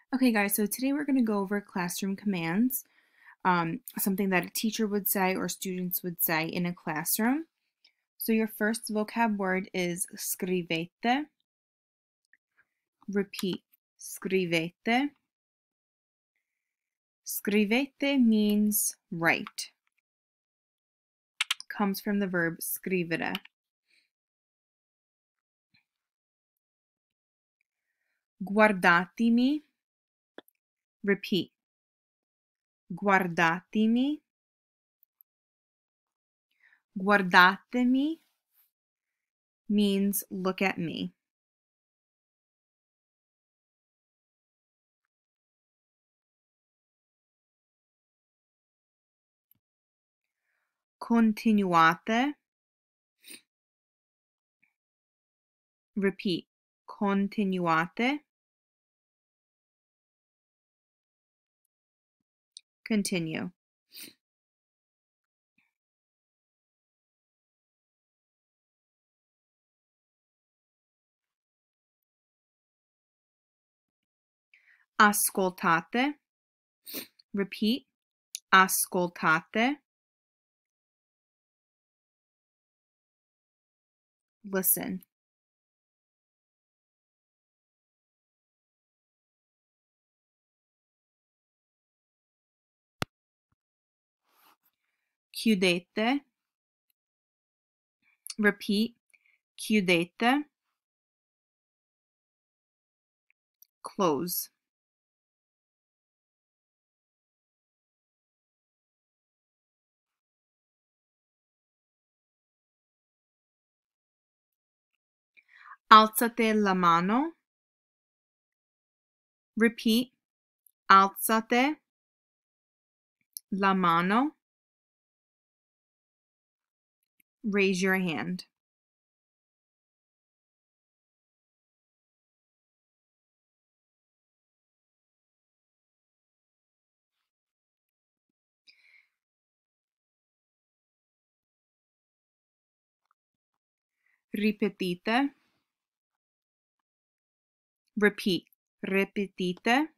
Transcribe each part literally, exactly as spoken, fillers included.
Okay, guys, so today we're going to go over classroom commands, um, something that a teacher would say or students would say in a classroom. So your first vocab word is scrivete. Repeat, scrivete. Scrivete means write. Comes from the verb scrivere. Guardatemi. Repeat, guardatemi. Guardatemi means look at me. Continuate. Repeat, continuate. Continue. Ascoltate. Repeat, ascoltate. Listen. Chiudete. Repeat, chiudete. Close. Alzate la mano. Repeat, alzate la mano. Raise your hand. Ripetite. Repeat, ripetite.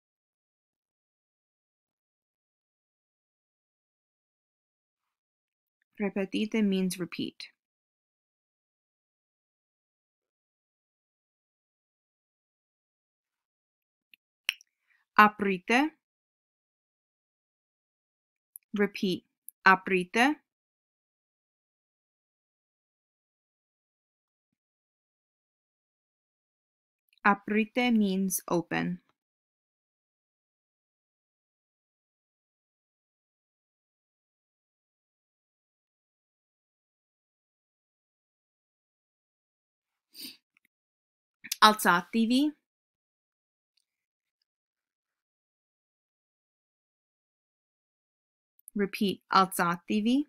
Ripetite means repeat. Aprite. Repeat, aprite. Aprite means open. Alzatevi. Repeat, alzatevi.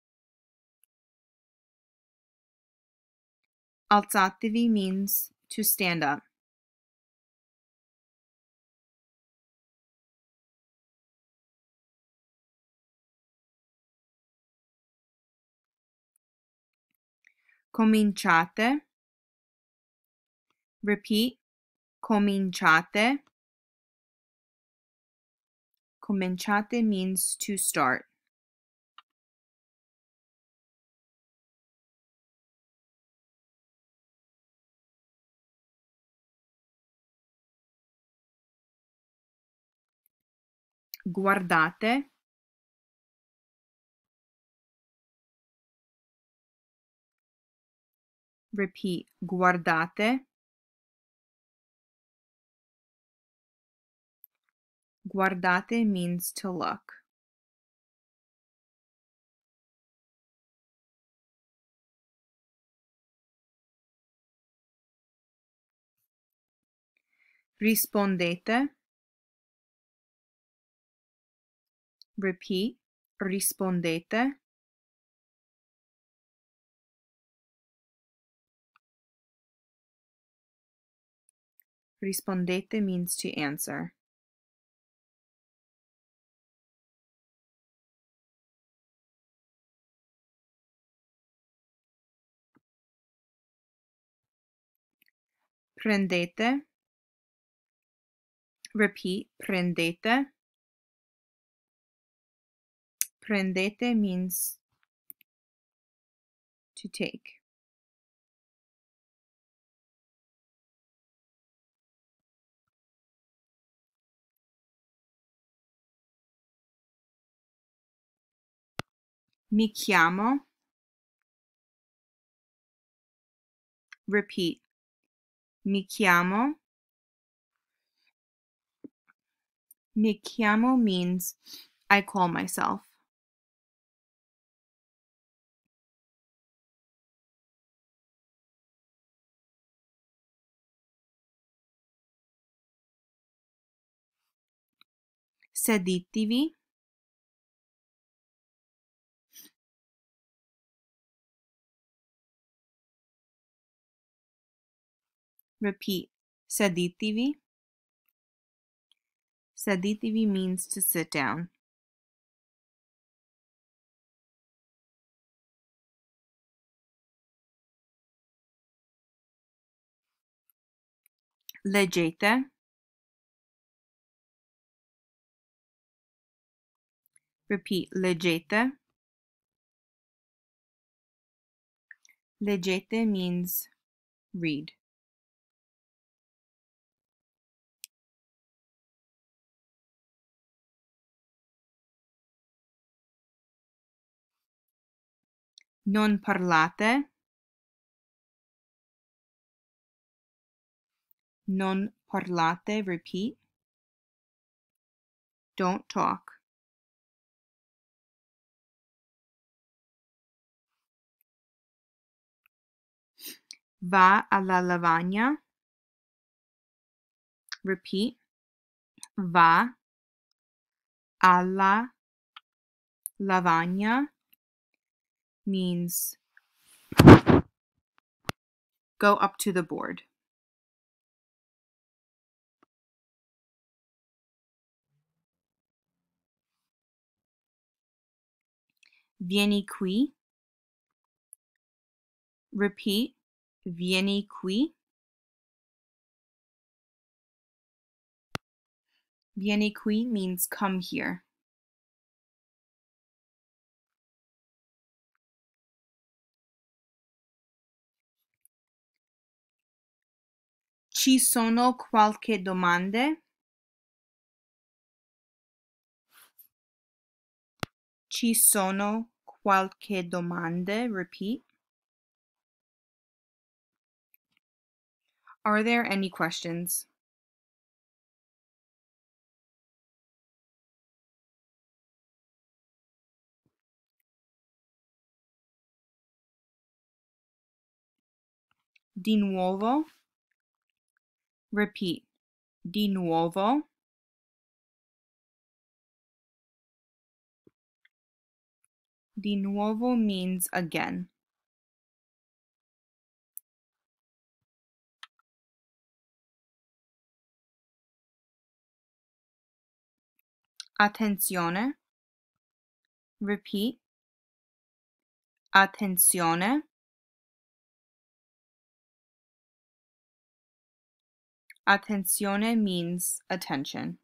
Alzatevi means to stand up. Cominciate. Repeat, cominciate. Cominciate means to start. Guardate. Repeat, guardate. Guardate means to look. Rispondete. Repeat, rispondete. Rispondete means to answer. Prendete. Repeat, prendete. Prendete means to take. Mi chiamo. Repeat. Mi chiamo. Mi chiamo means I call myself. Seditevi. Repeat. Seditevi. Seditevi means to sit down. Leggete. Repeat. Leggete. Leggete means read. Non parlate. Non parlate. Repeat. Don't talk. Va alla lavagna. Repeat. Va alla lavagna means go up to the board. Vieni qui. Repeat. Vieni qui. Vieni qui means come here. Ci sono qualche domande? Ci sono qualche domande? Repeat. Are there any questions? Di nuovo. Repeat. Di nuovo. Di nuovo means again. Attenzione. Repeat. Attenzione. Attenzione means attention.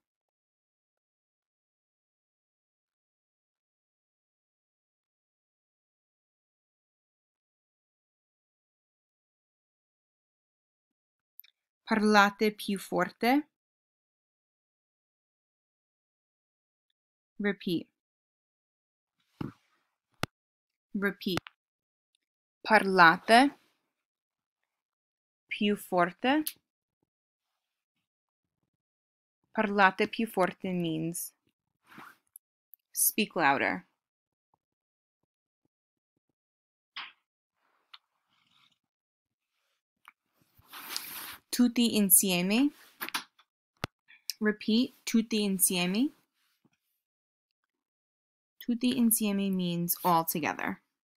Parlate più forte. Repeat. Repeat. Parlate più forte. Parlate più forte means speak louder. Tutti insieme. Repeat. Tutti insieme. Tutti insieme means all together.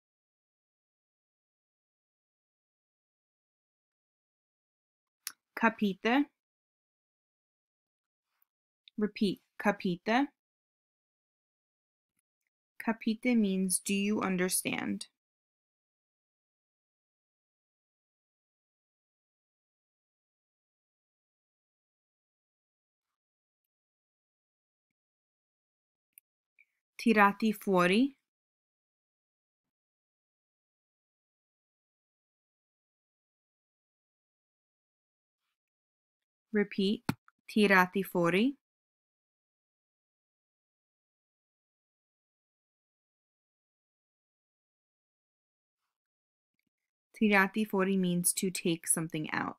Capite. Repeat. Capite. Capite means do you understand? tirati fuori. Repeat, tirati fuori. Tirati fuori means to take something out.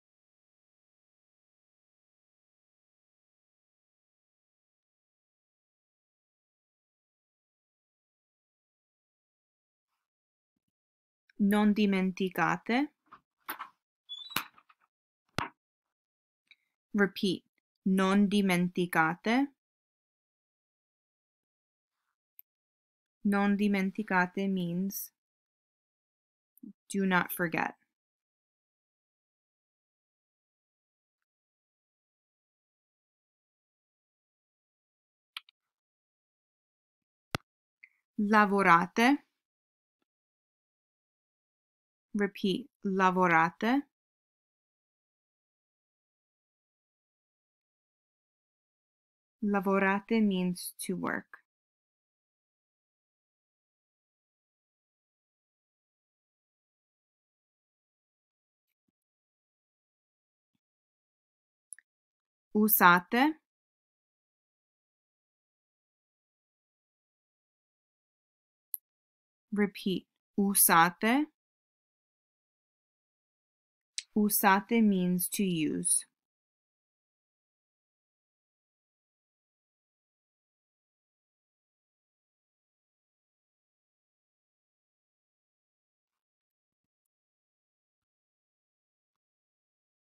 Non dimenticate. Repeat, non dimenticate. Non dimenticate means do not forget. Lavorate. Repeat, lavorate. Lavorate means to work. Usate. Repeat, usate. Usate means to use.